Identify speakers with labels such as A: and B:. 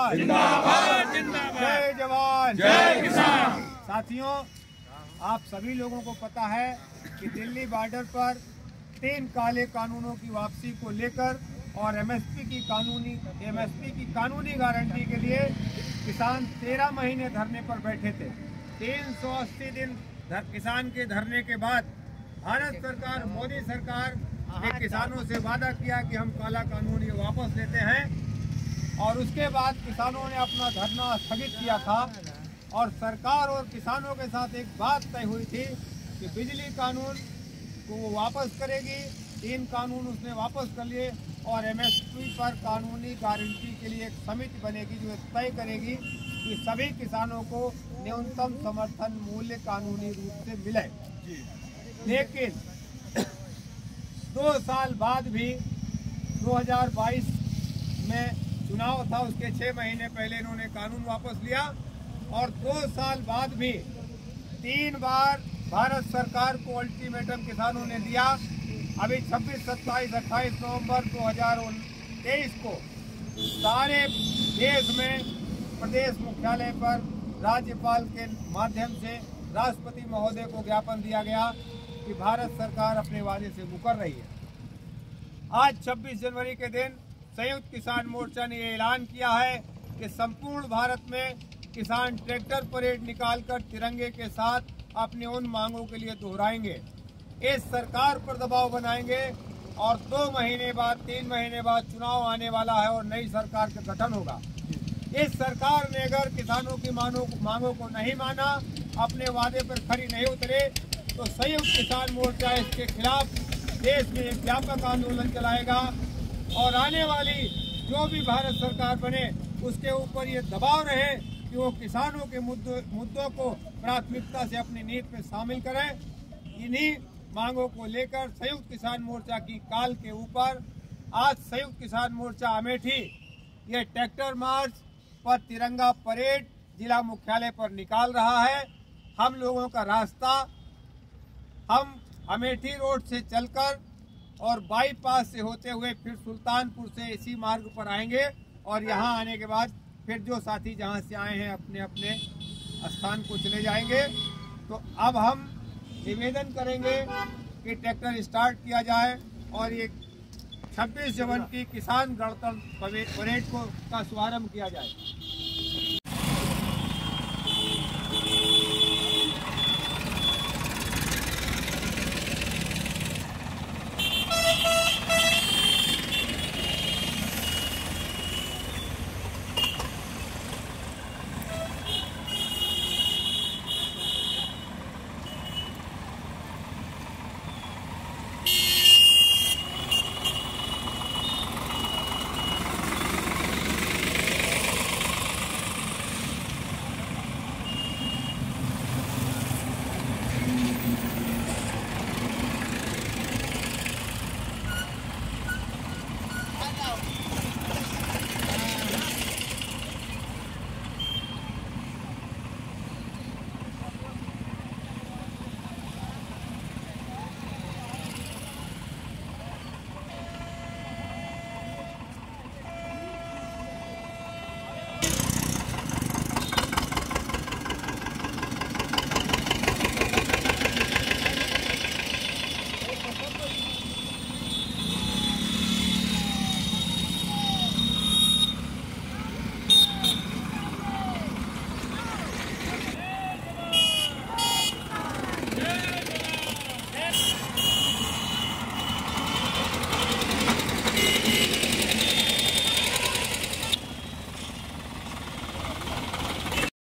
A: जिंदाबाद
B: जिंदाबाद जिंदाबाद।
A: जय जवान
B: जय किसान।
A: साथियों, आप सभी लोगों को पता है कि दिल्ली बॉर्डर पर 3 काले कानूनों की वापसी को लेकर और एमएसपी की कानूनी गारंटी के लिए किसान 13 महीने धरने पर बैठे थे। 380 दिन किसान के धरने के बाद भारत सरकार, मोदी सरकार ने किसानों से वादा किया कि हम काला कानून ये वापस लेते हैं, और उसके बाद किसानों ने अपना धरना स्थगित किया था। और सरकार और किसानों के साथ एक बात तय हुई थी कि बिजली कानून को वो वापस करेगी। 3 कानून उसने वापस कर लिए और एमएसपी पर कानूनी गारंटी के लिए एक समिति बनेगी जो तय करेगी कि सभी किसानों को न्यूनतम समर्थन मूल्य कानूनी रूप से मिले। लेकिन 2 साल बाद भी 2022 में चुनाव था, उसके 6 महीने पहले इन्होंने कानून वापस लिया, और 2 साल बाद भी 3 बार भारत सरकार को अल्टीमेटम किसानों ने दिया। अभी 26, 27, 28 नवंबर 2023 को सारे देश में प्रदेश मुख्यालय पर राज्यपाल के माध्यम से राष्ट्रपति महोदय को ज्ञापन दिया गया कि भारत सरकार अपने वादे से मुकर रही है। आज 26 जनवरी के दिन संयुक्त किसान मोर्चा ने ये ऐलान किया है कि संपूर्ण भारत में किसान ट्रैक्टर परेड निकालकर तिरंगे के साथ अपनी उन मांगों के लिए दोहराएंगे। इस सरकार पर दबाव बनाएंगे और 2 महीने बाद, 3 महीने बाद चुनाव आने वाला है और नई सरकार का गठन होगा। इस सरकार ने अगर किसानों की मांगों को नहीं माना, अपने वादे पर खरी नहीं उतरे, तो संयुक्त किसान मोर्चा इसके खिलाफ देश में एक व्यापक आंदोलन चलाएगा। और आने वाली जो भी भारत सरकार बने उसके ऊपर ये दबाव रहे कि वो किसानों के मुद्दों को प्राथमिकता से अपनी नीति में शामिल करें। इन्हीं मांगों को लेकर संयुक्त किसान मोर्चा की काल के ऊपर आज संयुक्त किसान मोर्चा अमेठी ये ट्रैक्टर मार्च पर तिरंगा परेड जिला मुख्यालय पर निकाल रहा है। हम लोगों का रास्ता, हम अमेठी रोड से चलकर और बाईपास से होते हुए फिर सुल्तानपुर से इसी मार्ग पर आएंगे, और यहाँ आने के बाद फिर जो साथी जहाँ से आए हैं अपने अपने स्थान को चले जाएंगे। तो अब हम निवेदन करेंगे कि ट्रैक्टर स्टार्ट किया जाए और ये 26 जनवरी की किसान गणतंत्र परेड का शुभारंभ किया जाए।